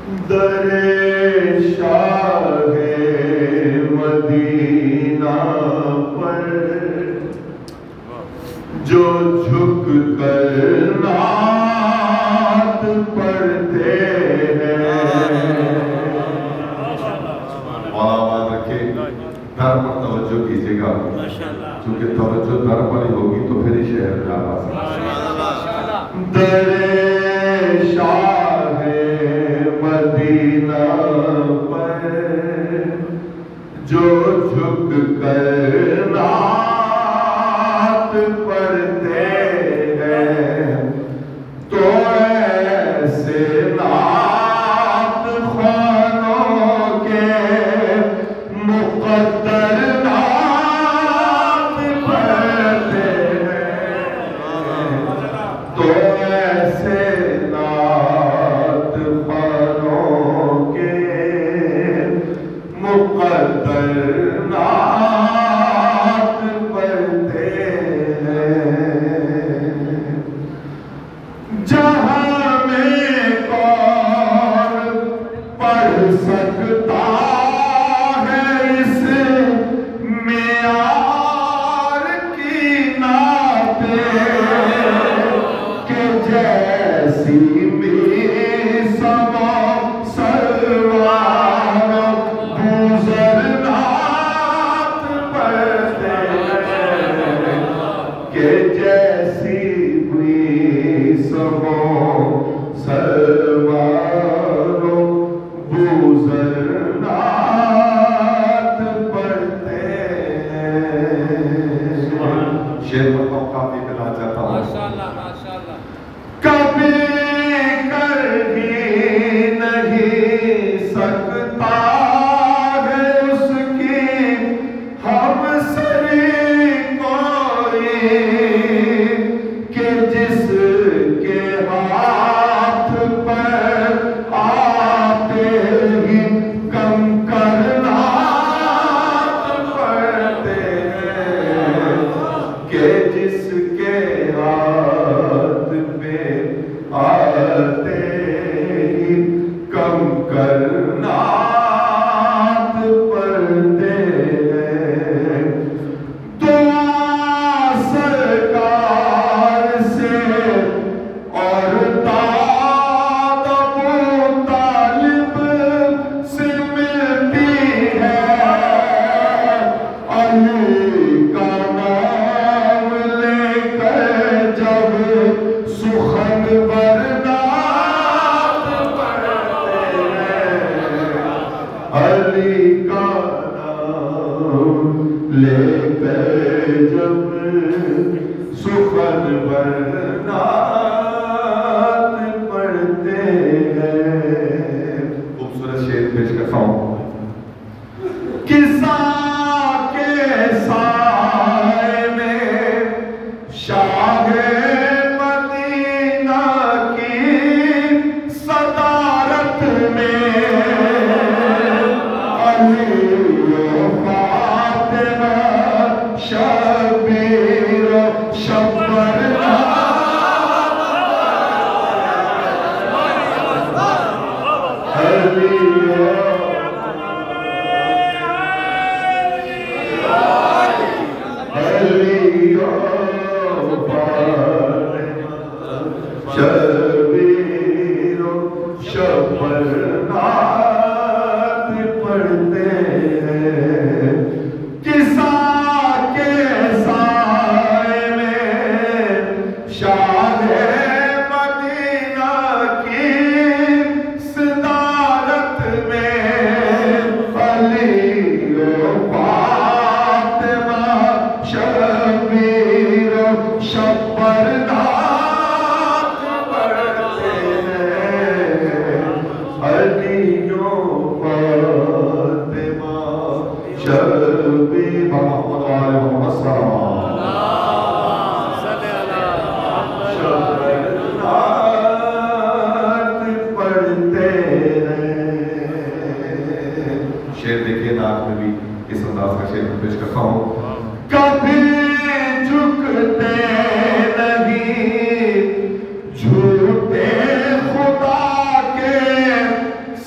در شاہ مدینہ پر جو جھک کر نعت پڑھتے ہیں. آواز رکھے، در پر توجہ کیجئے گا، چونکہ توجہ در پر ہی ہوگی تو پھر ہی شہر جا رہا سکتا. در شاہ مدینہ پر جو جھک کر نعت پڑھتے ہیں تو ایسے نعت خوانوں کے مقدر نعت پڑھتے ہیں، تو ایسے نعت خوانوں کے مقدر نعت پڑھتے ہیں. جہاں میں کون پڑھ سکتا ہے اس معیار کی نعتیں کہ جیسی میسم سروار بوزر نعت پڑھتے ہیں، کہ جیسی میسم سروار بوزر نعت پڑھتے ہیں. شعر پڑھتا ہوں، کافی ملا چاہتا ہوں. کبھی کر ہی نہیں سکتا ہے اس کی ہم سری کوئی کہ جس کے ہاتھ پر آتے ہی کم کرنا پڑتے ہیں، کہ جس کے ہاتھ پہ آتے ہی کم کرنا پڑتے ہیں. دعا سرکار سے اور داد ابو طالب سے ملتی ہے، علی کا نام لے کر جب سخن برنات پڑھتے ہیں، علی کا نام لے کر جب سخن برنات پڑھتے ہیں. خوبصورت شعر پیش کرتا ہوں. قصہ کے سائے میں شاہ مدینہ کی صدارت میں علی و فاطمہ شبیر و شبر شبیر و شبرنات پڑھتے ہیں. قصہ کے سائے میں شاہ مدینہ کی صدارت میں علی و فاطمہ شبیر و شبرنات شعر دیکھیے نعت میں بھی اس انداز کا شعر پیش کرتا ہوں. کبھی جھکتے نہیں جھوٹے خدا کے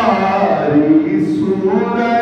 پیاری صورت